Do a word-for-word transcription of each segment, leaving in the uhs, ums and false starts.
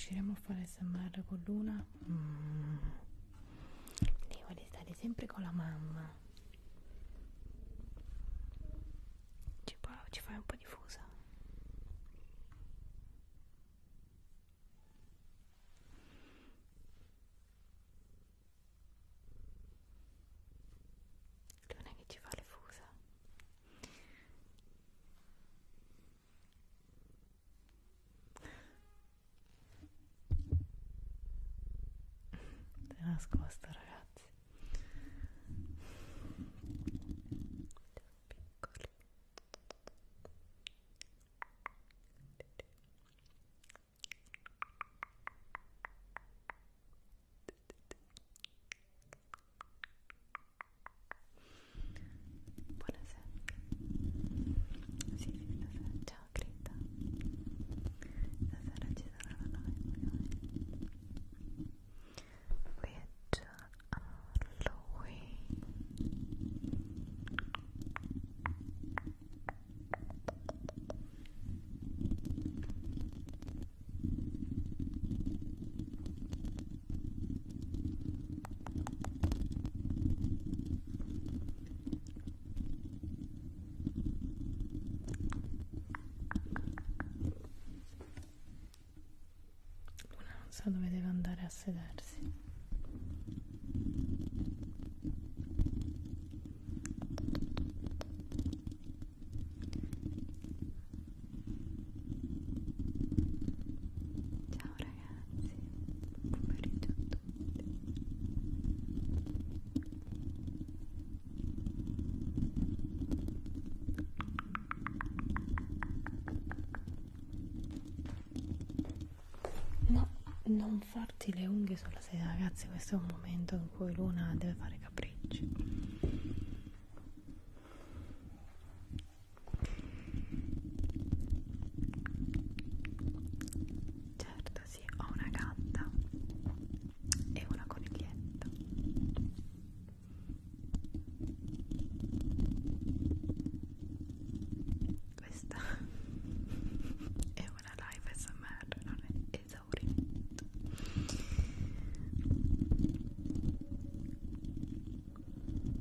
riusciremo a fare S M R con Luna? Mm. Lei vuole stare sempre con la mamma. Ci, ci fai un po' di fusa. Luna che ci fa le fusa. È nascosto, ragazzi. Piccoli. Buonasera. Sì, sì, stasera. Ciao Greta. Stasera ci sarà la live, qui è già Halloween. Luna non sa dove deve andare a sedersi. Ciao ragazzi, buon pomeriggio a tutti. No, non farti le unghie sulla sedia, ragazzi, questo è un momento in cui Luna deve fare capricci. Certo, sì, ho una gatta e una coniglietta. Questa è una live S M R, non è esaurimento.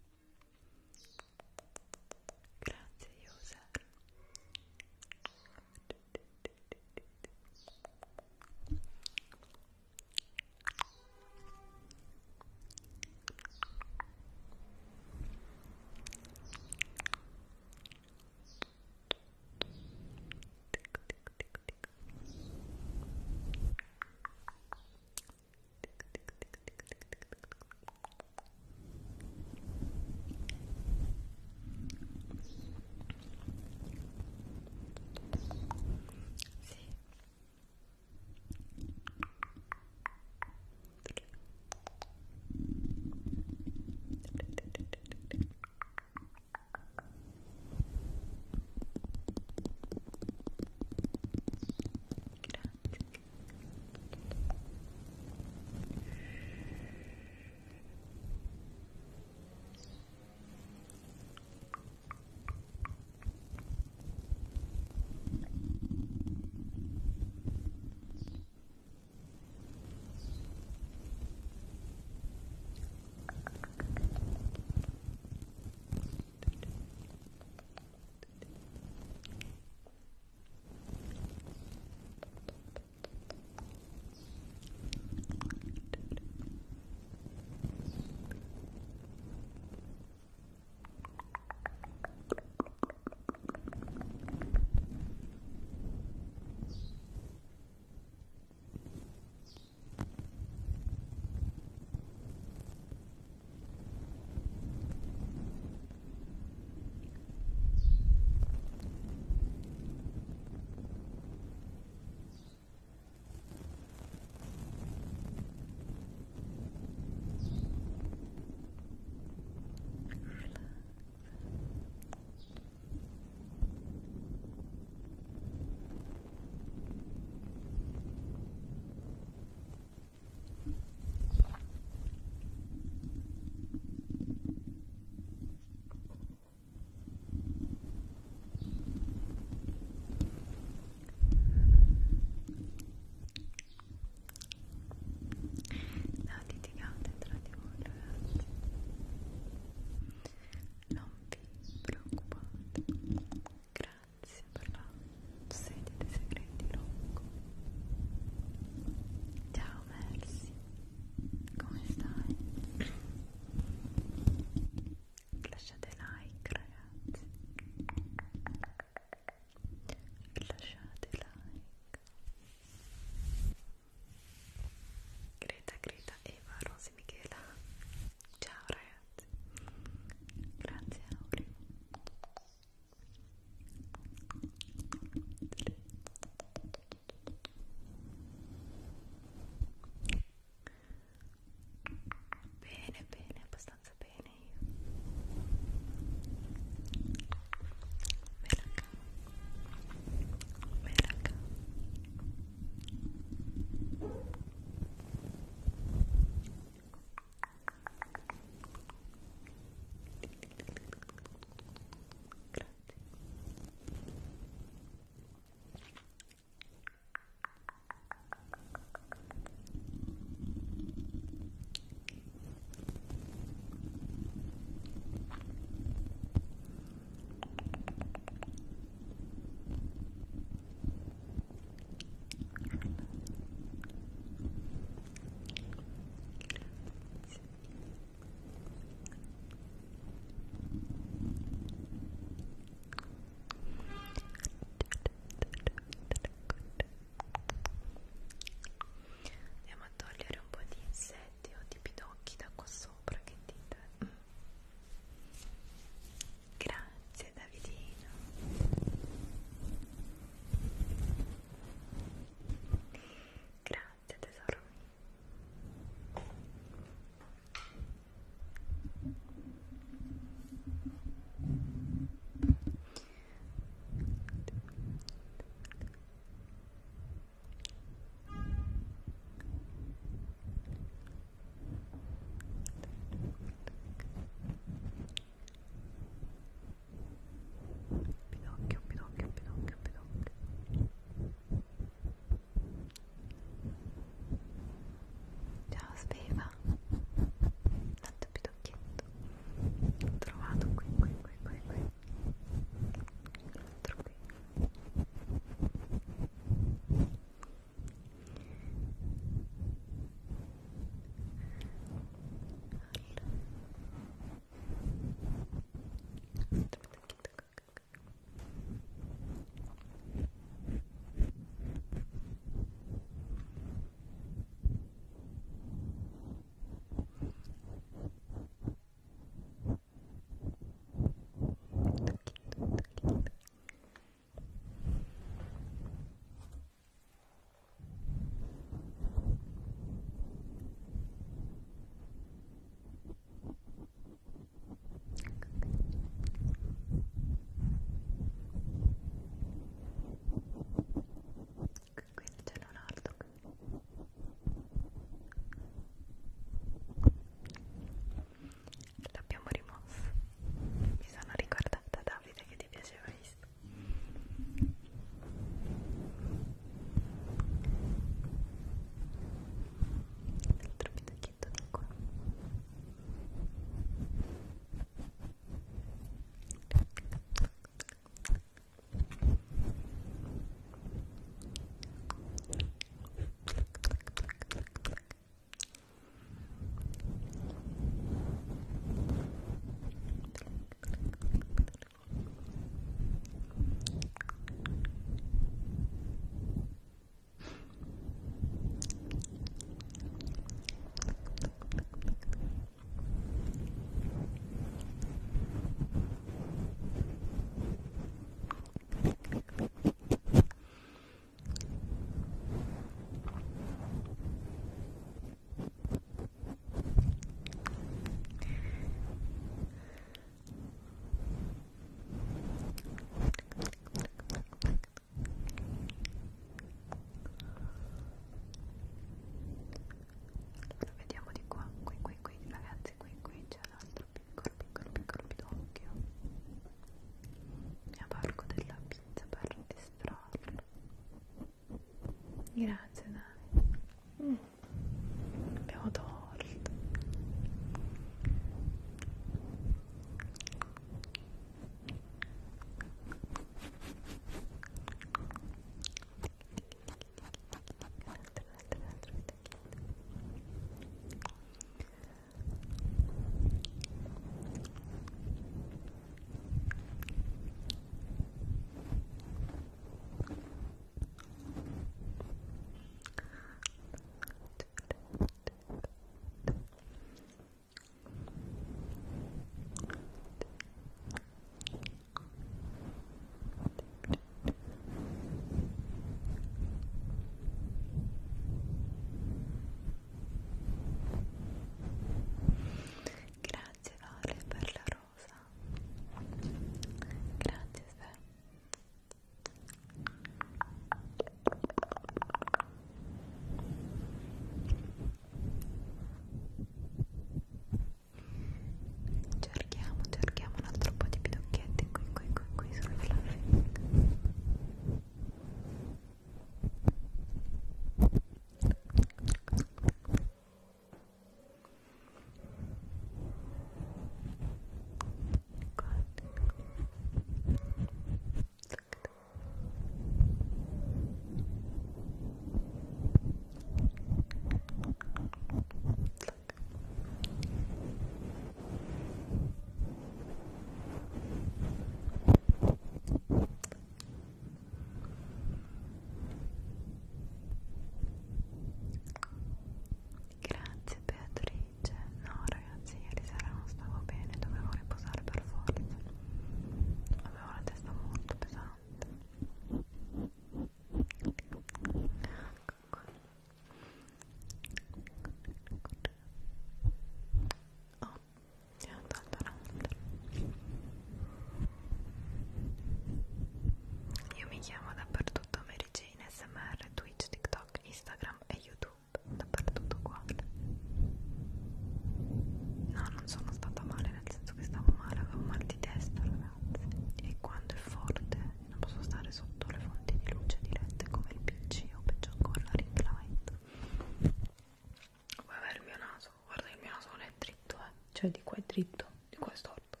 cioè di qua è dritto, di qua è storto.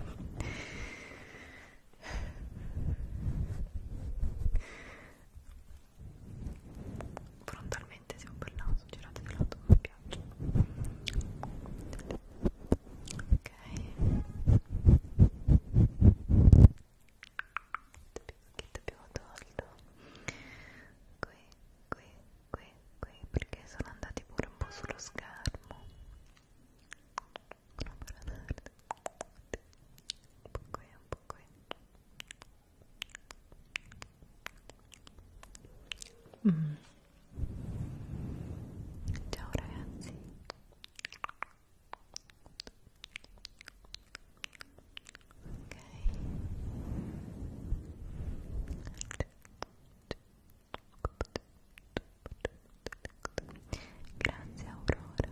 Frontalmente siamo per il naso, girate di lato, mi piace. Ok, che abbiamo tolto qui, qui, qui, qui, perché sono andati pure un po' sullo schermo. Un po' qui, un po' qui. Mm. Ciao ragazzi. Ok. Grazie Aurora.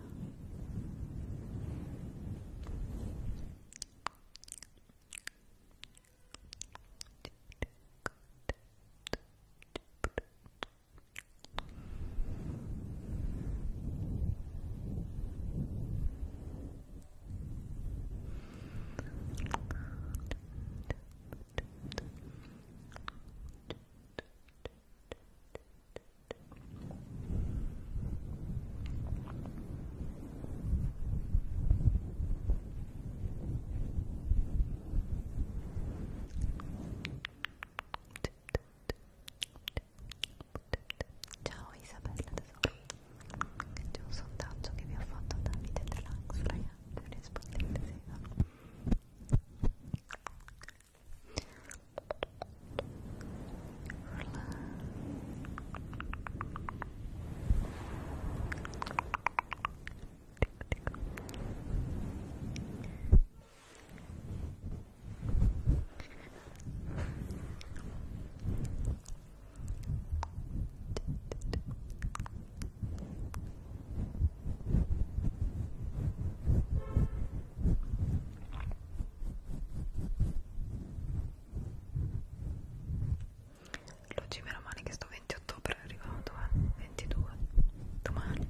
Ciao Isabella tesoro. C'è un sondaggio che vi ho fatto Davide Relax, ragazzi, rispondete sì, no? Oggi meno male che sto venti ottobre è arrivato, eh? ventidue, domani.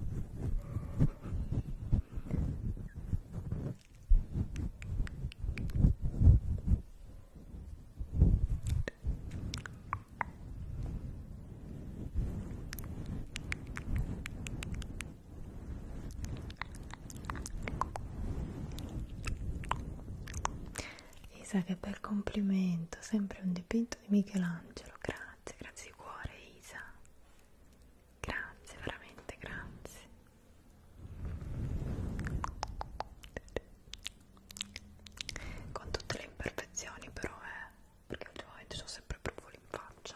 Isa, che bel complimento, sempre un dipinto di Michelangelo, grazie, grazie di cuore Isa, grazie, veramente grazie. Con tutte le imperfezioni però, eh, perché ultimamente sono sempre brufoli in faccia.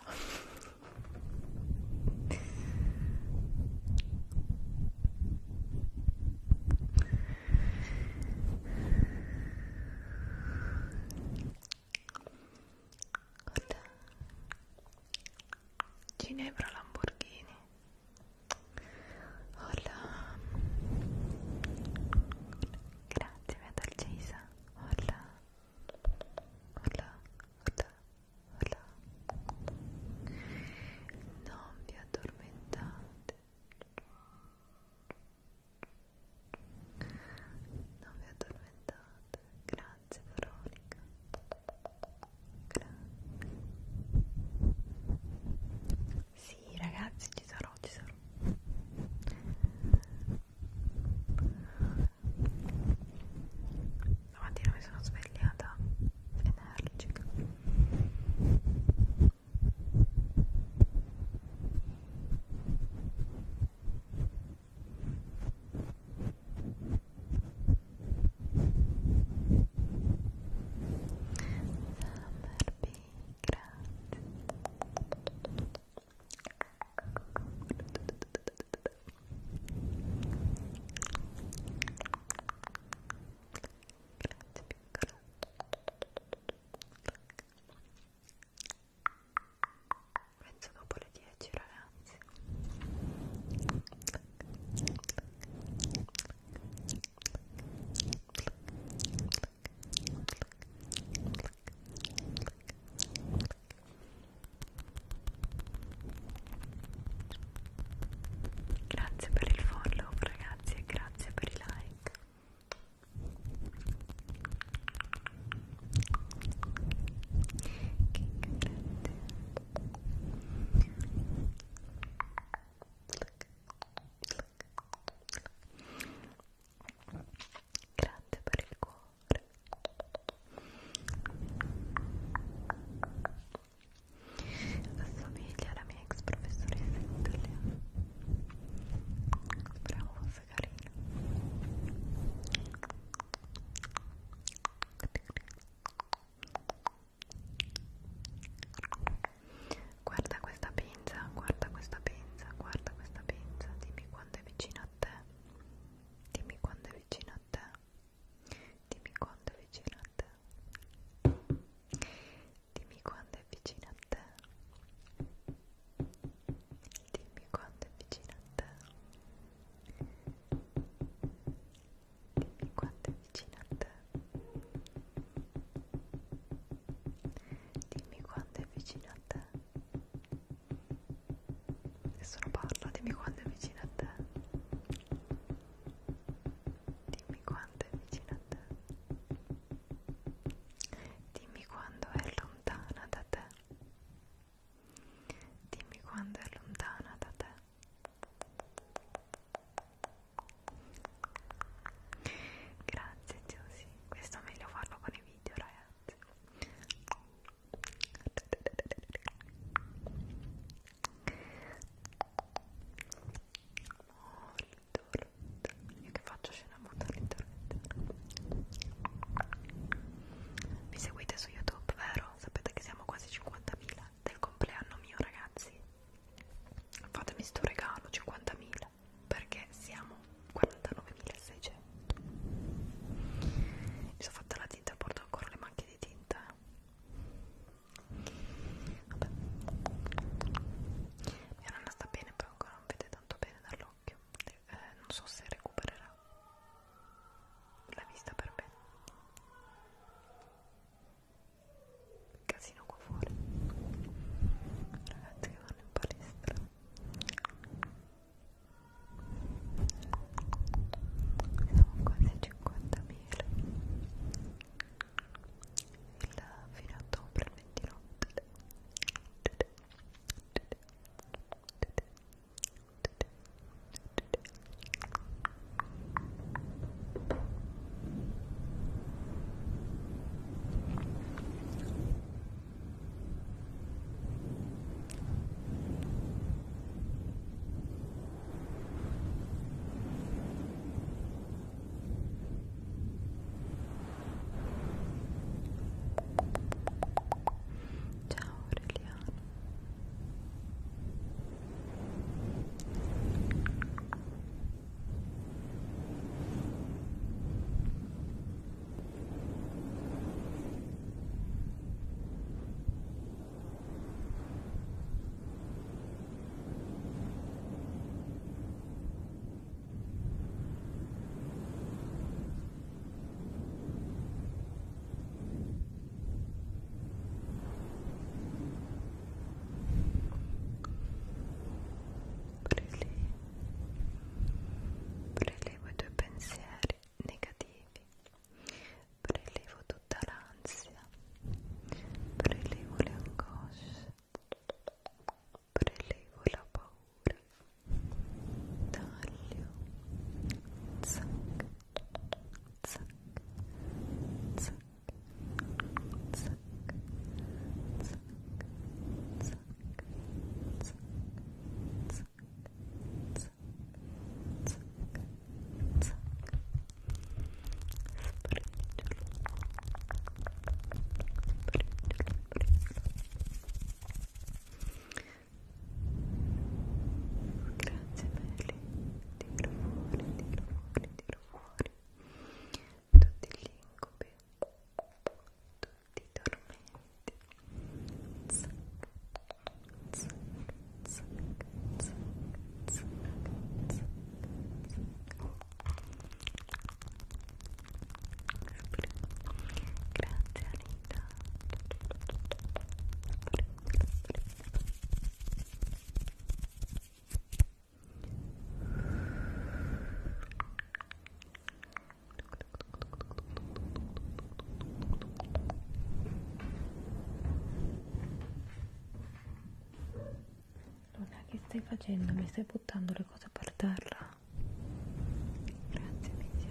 stai facendo? Mi stai buttando le cose per terra? Grazie, Misia.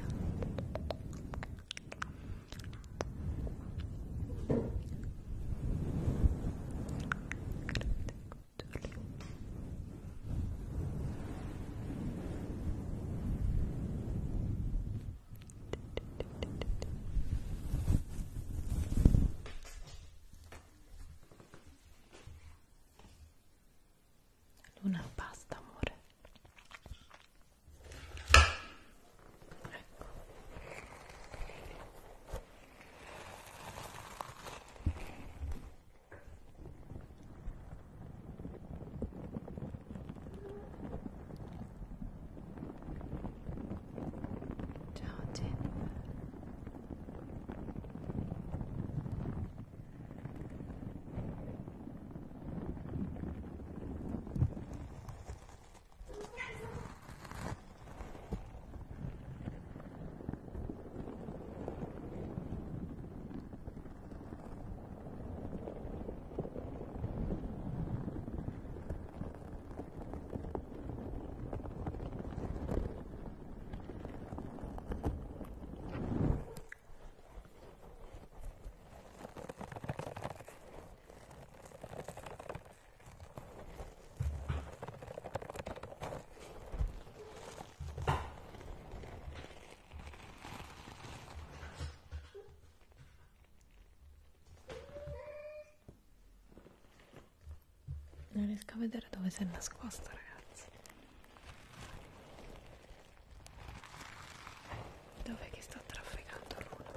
Grazie, cuccioli. Luna, basta, amore. Ecco. Ciao, Jennifer. Non riesco a vedere dove si è nascosto, ragazzi. Dov'è che sta trafficando Luna?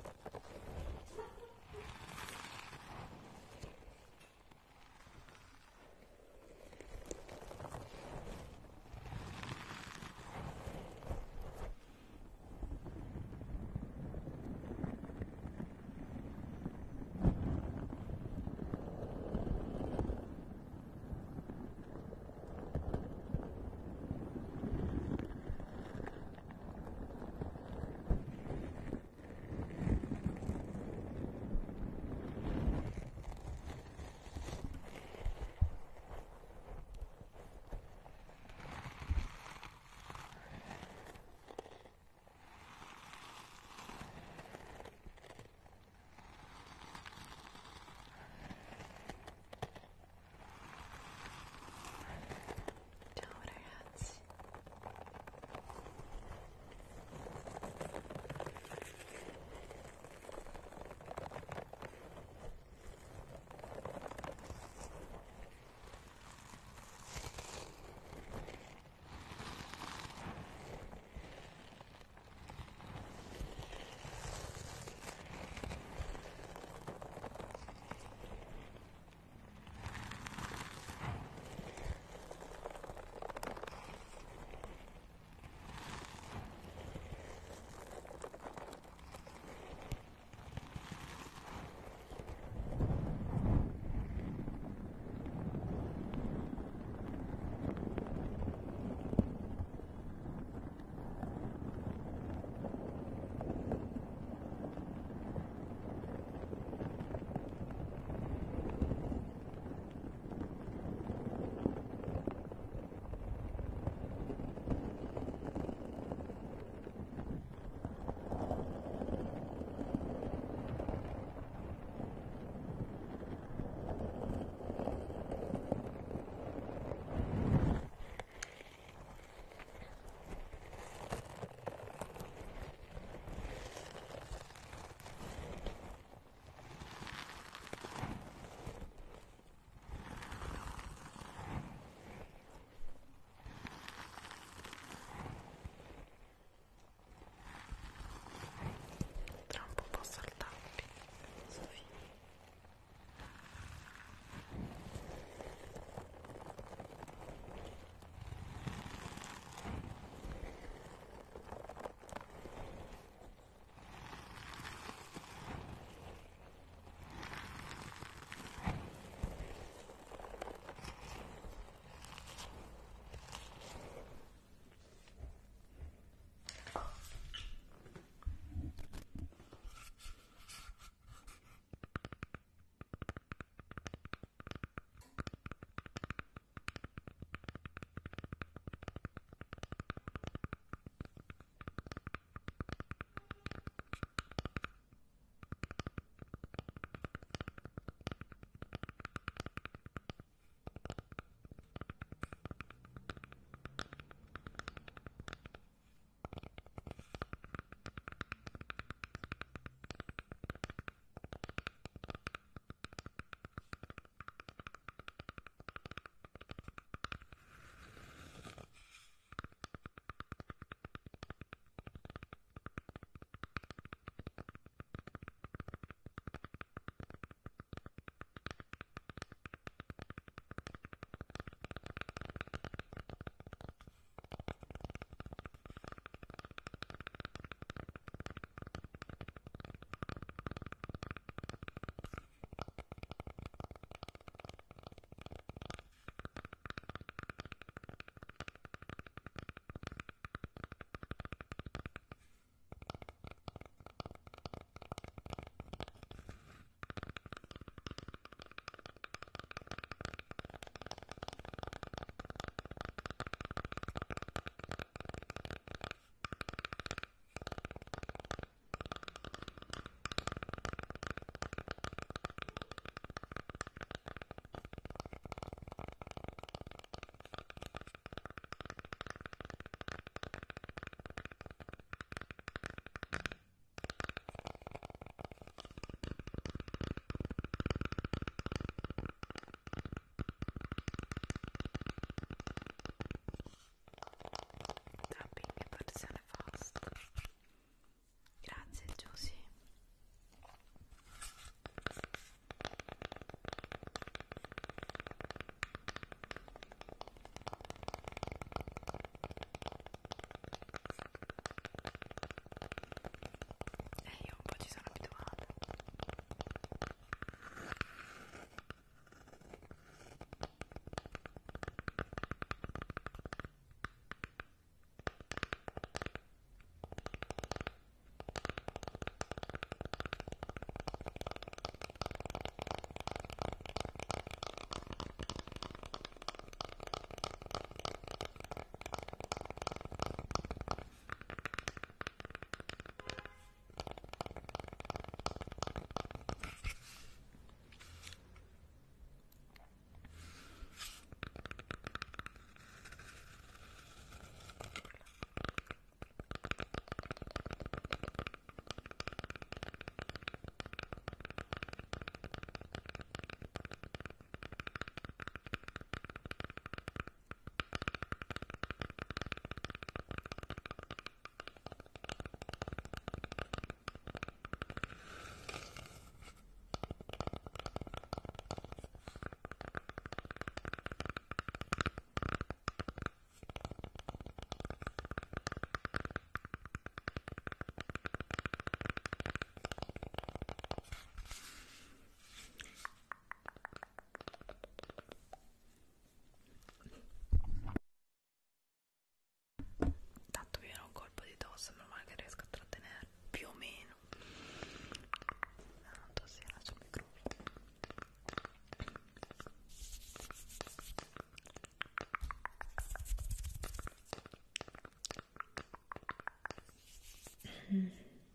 Mm.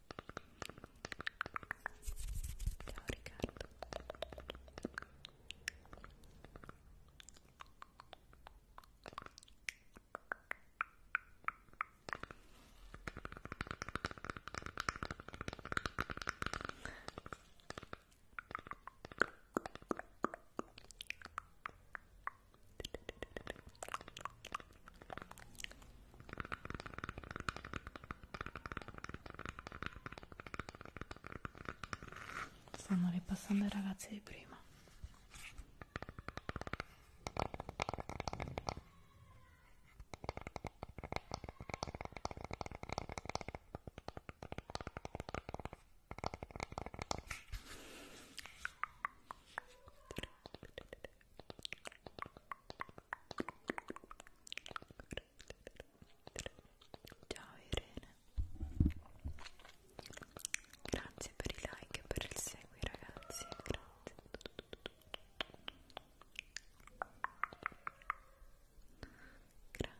Ciao Riccardo. Stanno ripassando i ragazzi di prima. Ciao Irene. Grazie per i like e per il segui ragazzi, grazie. Grazie.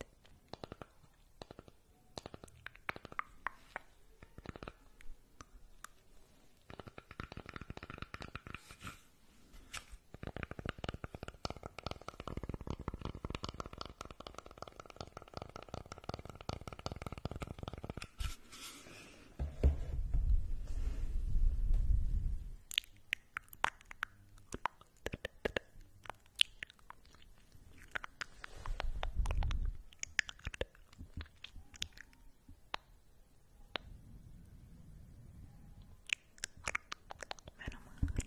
Meno male.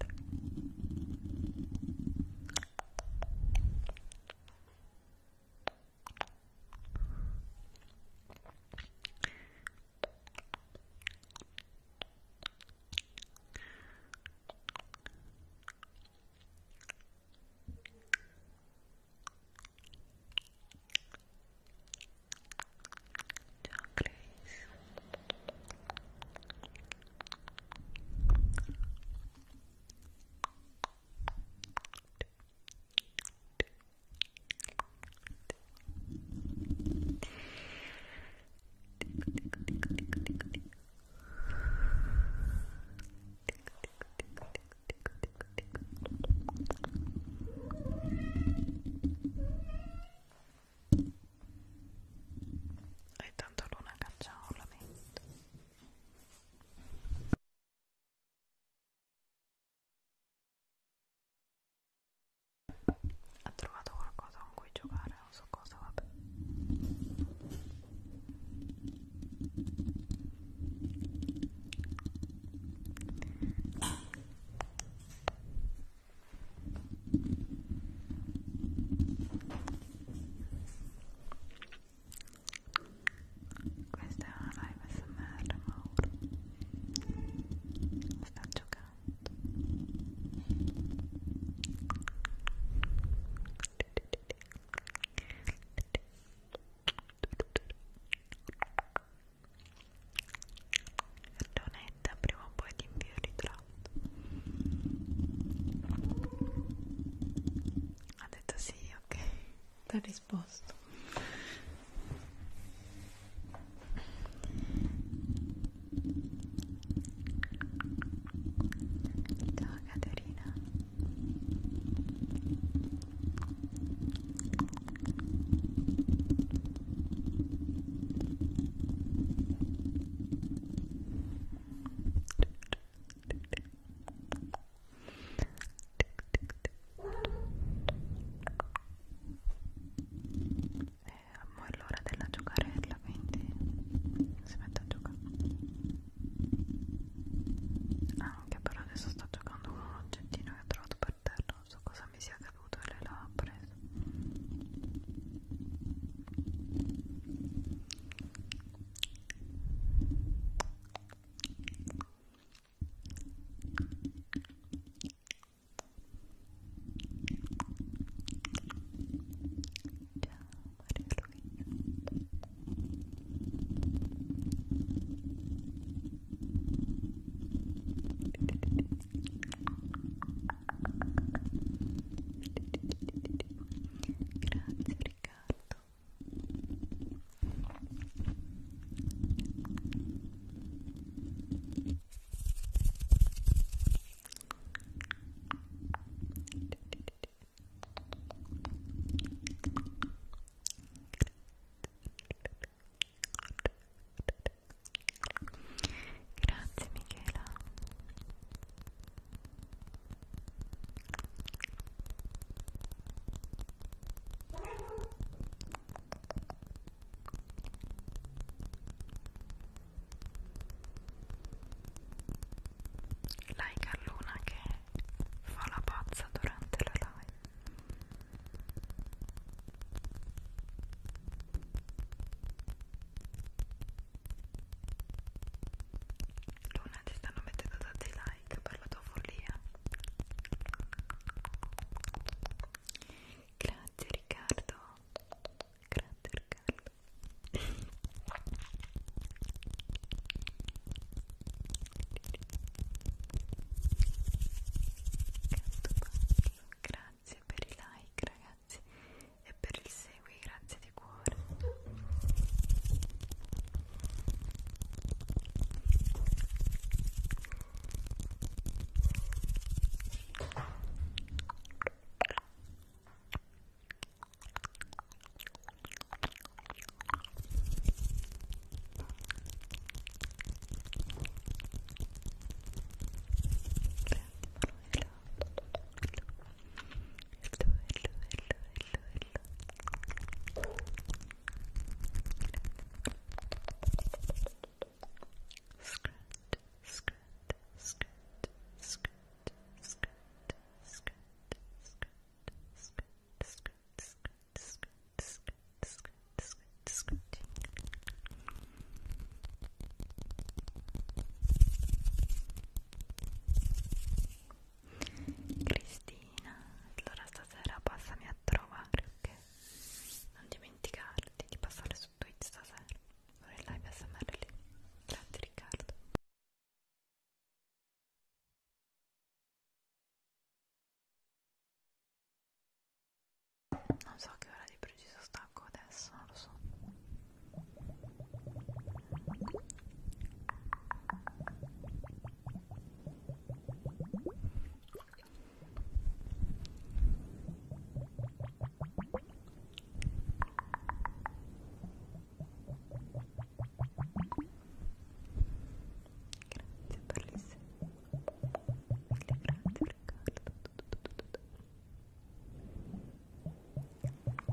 Ciao Grace. Hai tanto luna caccia un lamento. Ha trovato qualcosa con cui giocare, non so cosa, vabbè. Questa è una live S M R, Mauro. Sta giocando. Leonetta, prima o poi ti invio il ritratto. Ha detto sì, ok. Ti ha risposto. Ciao Caterina. Non so che ora di preciso stacco adesso, non lo so. Grazie bellissimo. Mille grazie Riccardo.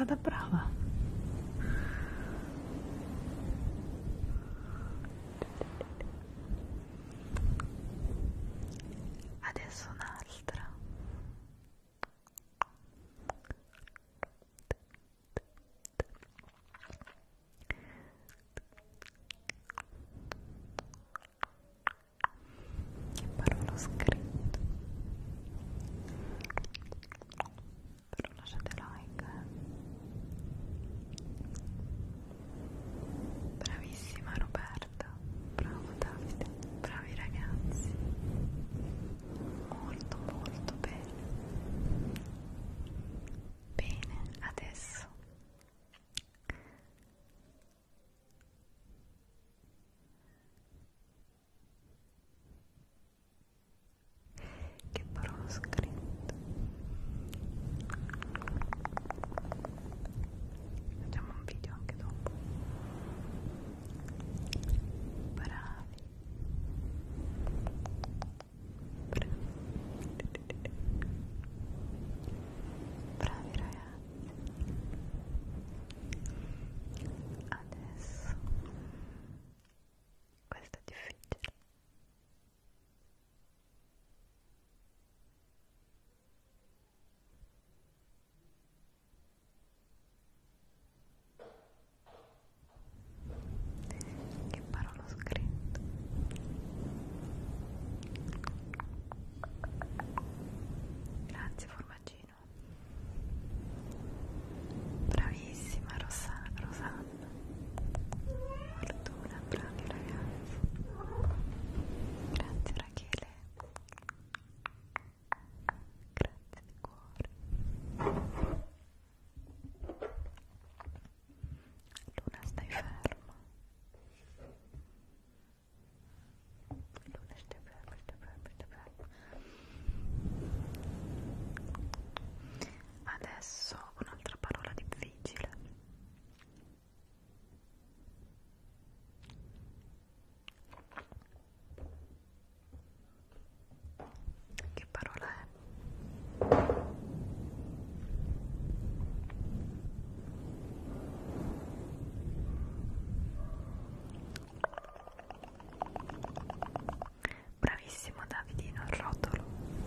stata brava. Adesso un'altra. Che parola ho scritto? Però lasciate like, eh. Bravissima Roberta, bravo Davide, bravi ragazzi, molto molto bene. Bene, adesso che parola ho scritto? Facciamo un video anche dopo. Bravi. Bravi. Bravi ragazzi. Adesso questo è difficile. Che parola ho scritto? Grazie formaggino. Bravissima Rosa, Rosanna. Fortuna, bravi ragazzi. Grazie Rachele. Grazie di cuore. Luna, stai ferma. Luna, stai ferma, stai ferma, stai ferma. Adesso un'altra parola difficile. Che parola è? Bravissimo Davidino, il rotolo.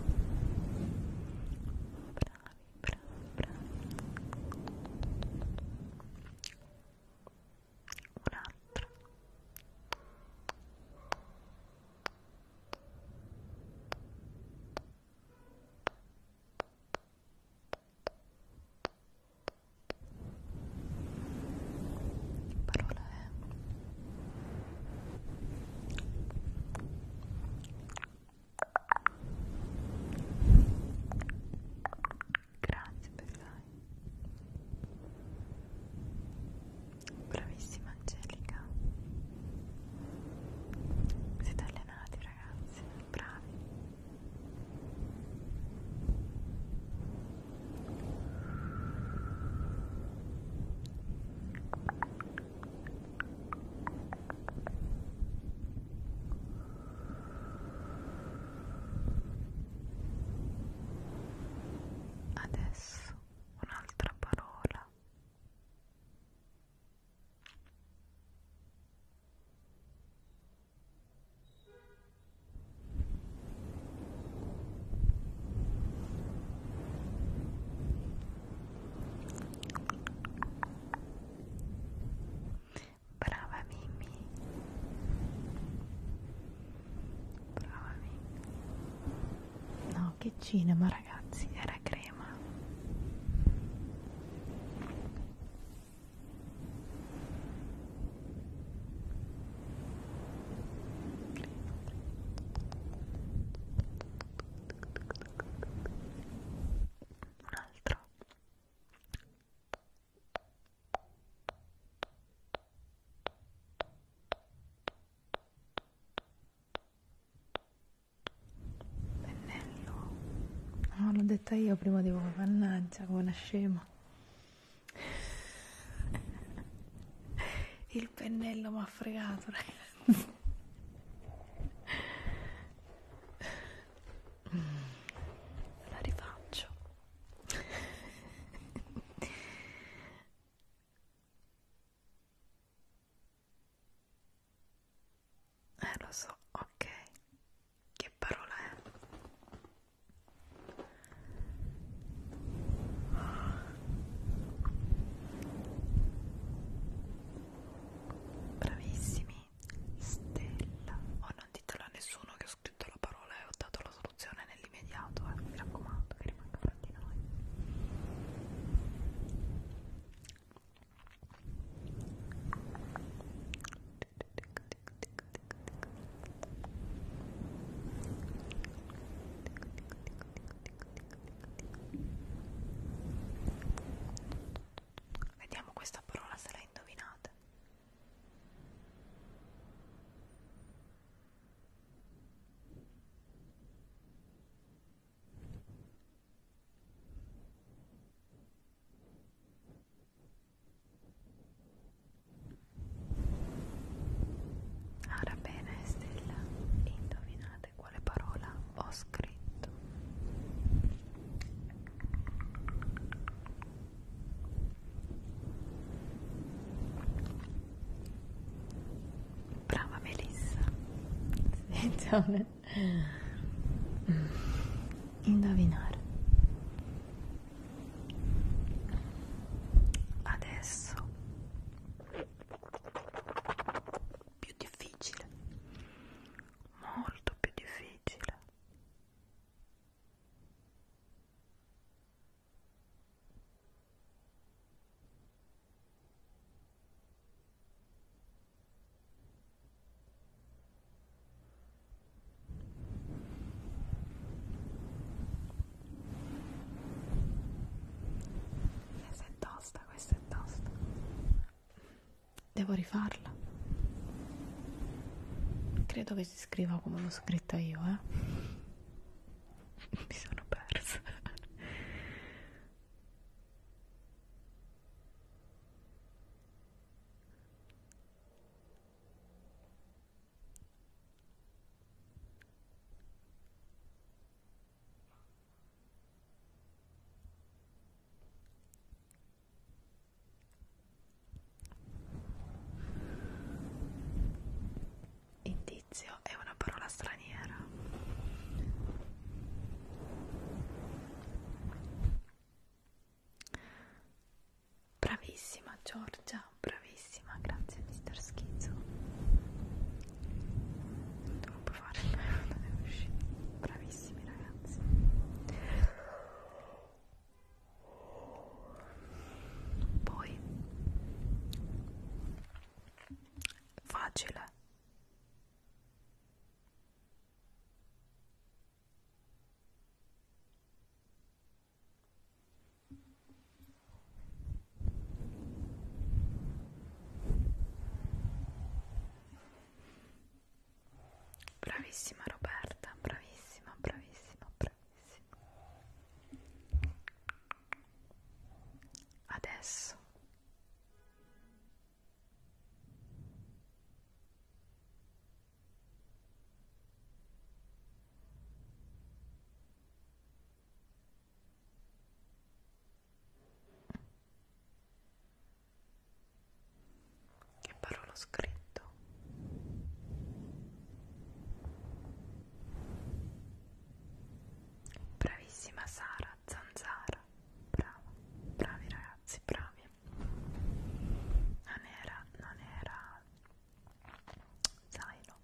Bravi, bravi, bravi. Un'altra. Che parola è? Grazie per dai. Bravissima Angelica. Siete allenati ragazzi, bravi. Adesso un'altra parola. Brava Mimmi. Brava Mimmi. No, che cinema ragazzi, era crema. Un altro. Pennello. No, l'ho detta io prima di voi, mannaggia, come una scema. Il pennello mi ha fregato, ragazzi. La rifaccio. so, ok. Che parola è? Bravissimi. Stella. Oh, non ditelo a nessuno che ho scritto la parola e ho dato la soluzione nell'immediato, eh. Mi raccomando, che rimanga fra di noi. Vediamo questa parola se la indovinate. Ora bene, Stella, indovinate quale parola ho scritto. Brava Melissa. Attenzione. Indovinare. Adesso più difficile, molto più difficile. Questa è tosta, questa è tosta. Devo rifarla. Credo che si scriva come l'ho scritta io, eh. Mi sono persa. Indizio è una parola straniera. Bravissima Giorgia, bravissima, grazie mister Schizzo. Devo poi fare il non è uscito. Bravissimi ragazzi. Poi facile. Bravissima Roberta, bravissima, bravissima, bravissima. Adesso che parola ho scritto? Bravissima Sara, zanzara. Brava, bravi ragazzi, bravi. Non era, non era zaino.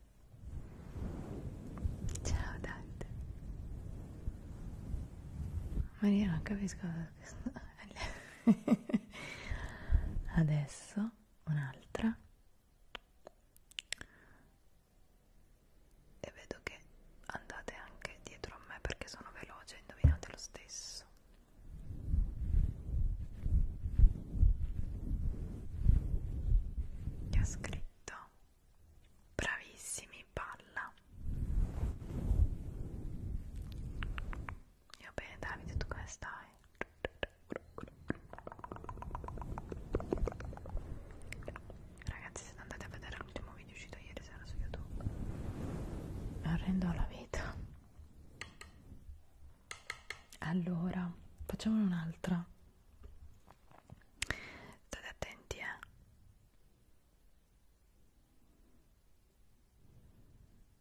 Ciao Dante. Maria, non capisco. Adesso un'altra. E vedo che andate anche dietro a me perché sono veloce, indovinate lo stesso. Che ha scritto? Bravissimi, palla. Io bene Davide, tu come stai? Ragazzi, siete andati a vedere l'ultimo video uscito ieri sera su YouTube. Mi arrendo alla vita. Allora, facciamo un'altra. State attenti, eh.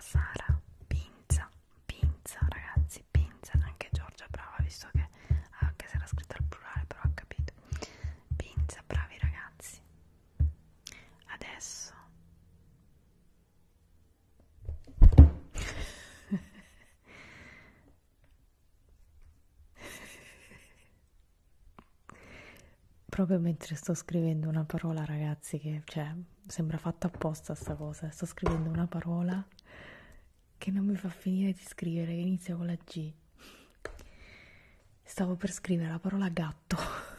Sara, pinza, pinza ragazzi, pinza, anche Giorgia brava, visto che anche se era scritta al plurale però ha capito. Pinza, bravi ragazzi. Adesso proprio mentre sto scrivendo una parola, ragazzi, che cioè sembra fatta apposta sta cosa. Sto scrivendo una parola che non mi fa finire di scrivere, che inizia con la G. Stavo per scrivere la parola gatto.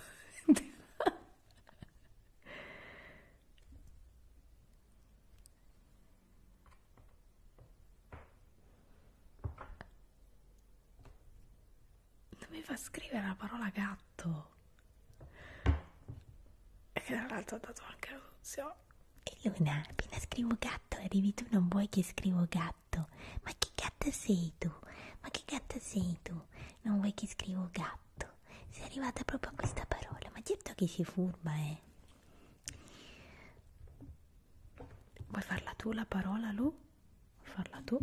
Non mi fa scrivere la parola gatto. E che tra l'altro ho dato anche la soluzione. E Luna, appena scrivo gatto, arrivi tu, non vuoi che scrivo gatto? Ma che gatto sei tu? Ma che gatto sei tu? Non vuoi che scrivo gatto? Sei arrivata proprio a questa parola, ma certo che si furba, eh. Vuoi farla tu la parola, Lu? Vuoi farla tu?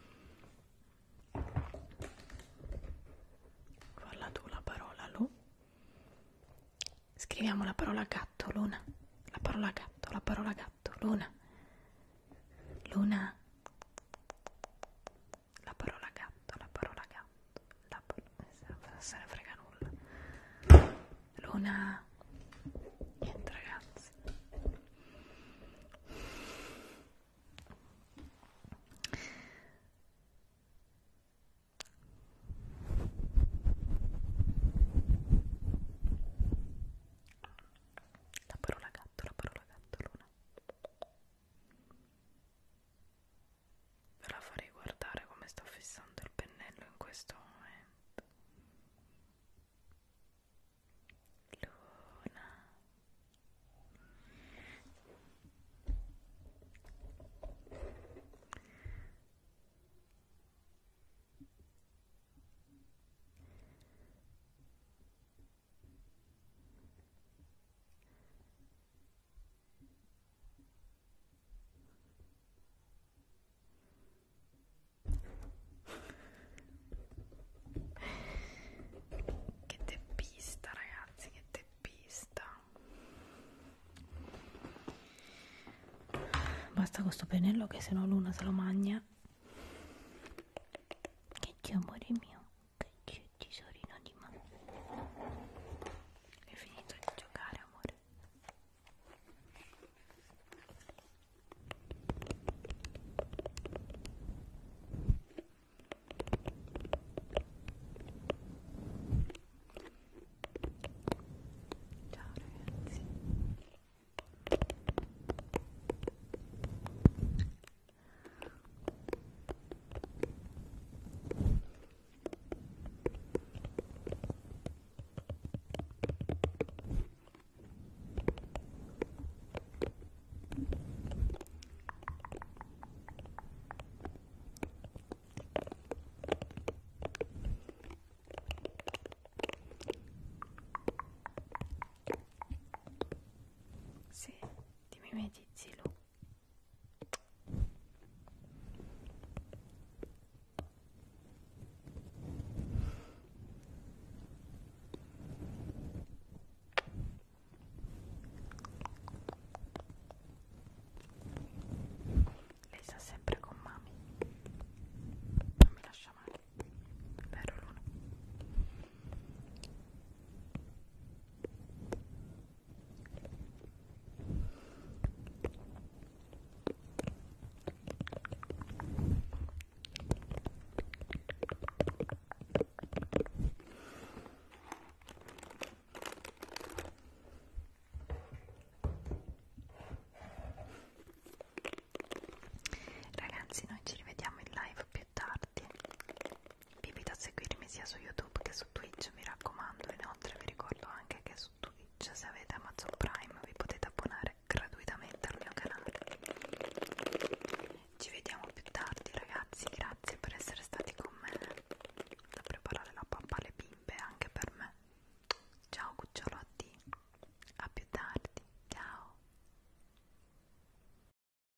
Farla tu la parola, Lu? Scriviamo la parola gatto, Luna. La parola gatto, la parola gatto, Luna. Luna. La parola gatto, la parola gatto. La parola... Non se ne frega nulla. Luna. Niente ragazzi. La parola gatto, la parola gatto, Luna. Ve la farei guardare come sto fissando il pennello in questo momento. Luna. Che teppista ragazzi, che teppista. Basta questo pennello che se no Luna se lo magna. Che c'è, amore mio?